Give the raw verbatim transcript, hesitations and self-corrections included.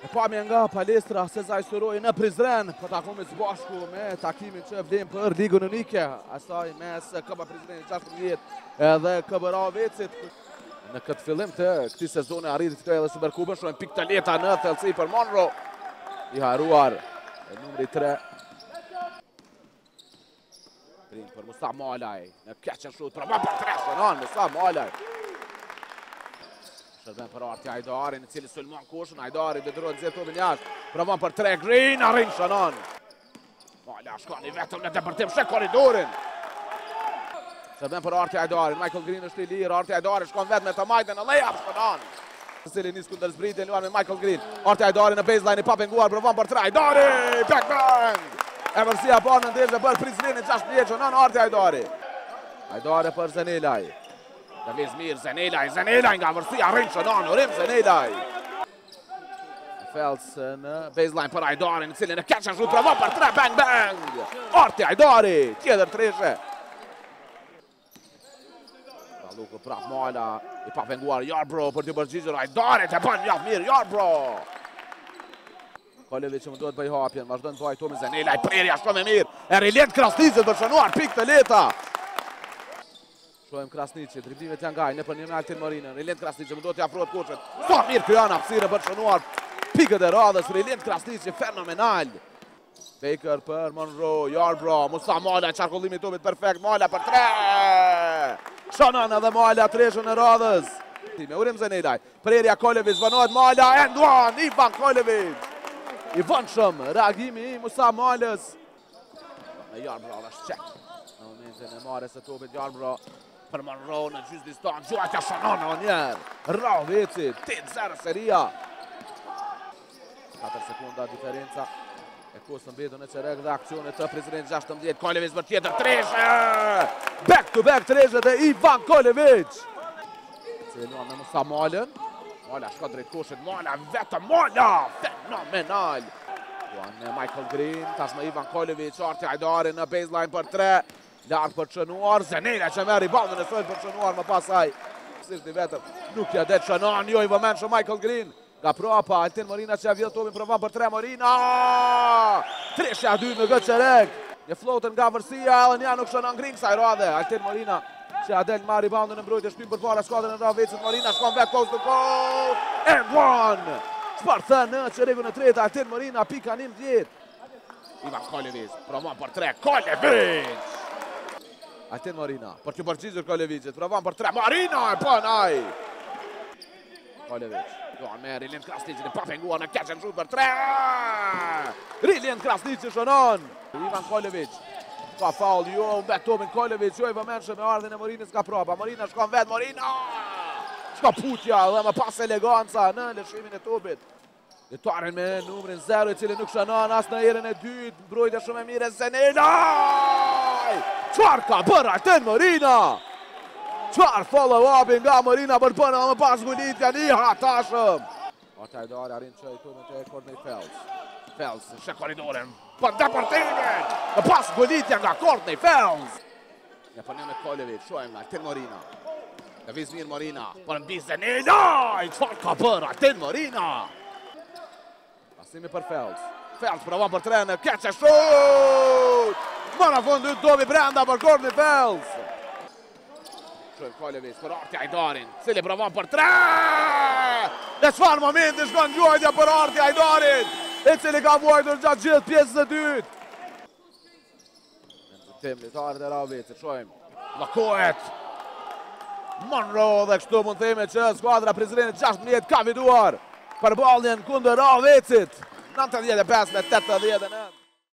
E pamje nga palestra Sezaj Suroj në Prizren, po takomi së bashku me takimin që vlim për Ligën Unike, asaj mes K B Prizreni gjashtëmbëdhjetë edhe K B Ravecit. Në këtë fillim të këtij sezoni arriti të edhe Superkubën, shohim pikë të lehta në thellësi për Monroe. I haruar numri tre. Prim për Musa Malaj, në catch and shoot, provon për tre, shënon Musa Malaj. Shërbën për Arti Ajdarin, në cili sulmon kushën, Ajdari dëdrohet nxjerr topin jashtë, provon për tre, Green, arrin shënon. Malaj shkon i vetëm në depërtim, shek korridorin. Shërbën për Arti Ajdarin, Michael Green është i lirë, Arti Ajdarin shkon vetë me të majtën në layup, shënon. Në cili nis kundër zbritjen, luan me Michael Green. Arti Ajdarin në baseline i papenguar, provon për tre, Ajdari, back bang! E vërsia parë në ndeshje për Prizrenin gjashtëmbëdhjetë, shënon Arti Ajdari. Ajdari për Zenelaj. Daviz mirë, Zenelaj, Zenelaj nga vërsia, rrim shënon, rrim Zenelaj. Fells në baseline për Ajdarin, në cilin e catch and shoot, provon për tre, bang bang! Arti Ajdari, tjetër treshe. Luku prap Mala, i papenguar Yarbrough për të përgjigjur Ajdarit, e bën mjaft mirë Yarbrough. Kolevic që më duhet bëj hapjen, vazhdojnë të vajtomi Zenelaj, prerja shumë e mirë, e riljet Krasnicit për shënuar pikë të lehta. Shohim Krasnicit, driblimet janë gaj, në për një Altin Morinën, riljet Krasnicit, më duhet të afrohet kushët. Sa mirë kryan hapësirë për shënuar pikët e radhës, riljet Krasnicit, fenomenal. Baker për Monroe, Yarbrough, Musa Mala, qarkullimi topit perfekt, Mala për tre! Shënon edhe Mala treshën e radhës. Me urim Zenelaj, prerja Kolevic, vënohet Mala, and one, Ivan Kolevic. I vëndshëm, reagimi i Musa Malës. Në Yarbrough është qek. Në momentin e marrjes së topit Yarbrough për Monroe në gjysmë distancë, gjuajtja shënon në njerë. Ravecit, tetë zero seria. katër sekunda diferenca. E kosë mbetur në qerek dhe aksionet të Prizrenit gjashtëmbëdhjetë. Kolevic për tjetër treshe! Back to back treshe dhe Ivan Kolevic! Celuan me Musa Malën. Mala shka drejt kushit, Mala vetëm Mala! Fenomenal! Luan Michael Green, tash me Ivan Kolevic, Arti Ajdari në baseline për tre. Lartë për qënuar, Zenelaj që merr reboundin e soj për qënuar më pasaj. Sishti vetëm, nuk ja det qënon, jo i vëmenshëm Michael Green. Nga prapa, Altin Morina që ja vjedh topin, provon për tre, Morina! Treshja dy në këtë qerek. Një floatën nga vërsia, edhe nja nuk shënon Green kësaj radhe. Altin Morina që ja del ma reboundin e mbrojtje, shpim për para skuadrën e Ravecit. Morina shkon vetë coast to coast. And one! Sparta në qerekun e tretë, Altin Morina, pika njëmbëdhjetë. Ivan Kolevic, provon për tre, Kolevic! Altin Morina, për të përgjigjur Kolevicit, provon për tre, Morina e pënaj! Kolevic, doan me Rilend Krasnicit, e papenguar në catch and shoot për tre! Rilend Krasnicit shënon! Ivan Kolevic, ka faul, jo, bet topin Kolevic, jo i vëmenshëm me ardhin e Morinës ka prapa. Morina shkon vetë, Morina! Shka putja dhe me pas eleganca në lëshimin e topit. Letarin me numrin zero, i cili nuk shënon as në erën e dytë, mbrojtje shumë e mire, Zenelaj! Qfar ka bërë Altin Morina? Qfar follow-upin nga Morina për përnë dhe më pas gullitja një hatashëm. Arti Ajdari arrin që i topin të Courtney Fells. Fells, shek korridoren, për deportimin, dhe pas gullitja nga Courtney Fells. Një për një me Kolevic, shojmë Altin Morina. Daviz mirë Morina, për në bizë Zenelaj! Qfar ka bërë Altin Morina? Pasimi për Fells. Fells provon për tre në catch and shoot! Më në fund dytë dobi brenda për Courtney Fells. Shojmë Kolevic për Arti Ajdarin, cili provon për tre! Në çfarë momenti shkon gjuajtja për Arti Ajdarin, e cili ka vuajtur gjatë gjithë pjesës e dytë. Në tim litarët e Ravecit, shojmë Lakohet. Monroe dhe kështu mund theme që skuadra Prizrenit gjashtëmbëdhjetë ka fiduar për balljen kundër Ravecit. nëntëdhjetë e pesë me tetëdhjetë e nëntë.